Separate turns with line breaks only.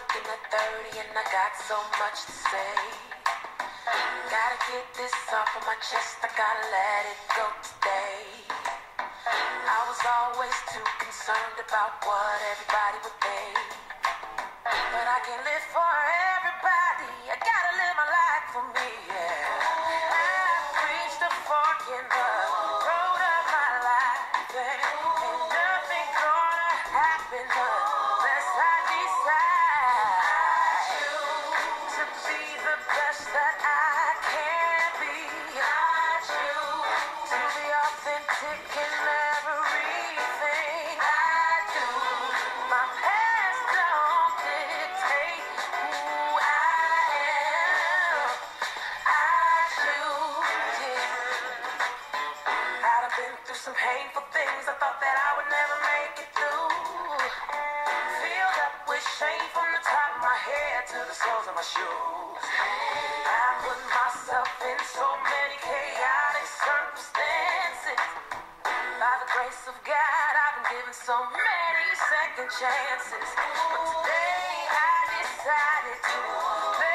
looking at 30 and I got so much to say. Gotta get this off of my chest, I gotta let it go today. I was always too concerned about what everybody would think. But I can't live for everybody, I gotta live my life for me, yeah. I've reached a fork in the road of my life, and ain't nothing gonna happen unless I decide to be the best that I can be. I choose to be authentic in everything I do. My past don't dictate who I am. I choose it. I'd have been through some painful things I thought that I would never make it through. Filled up with shame from the top of my head to the soles of my shoes. I put myself in so many chaotic circumstances. By the grace of God, I've been given so many second chances. But today I decided to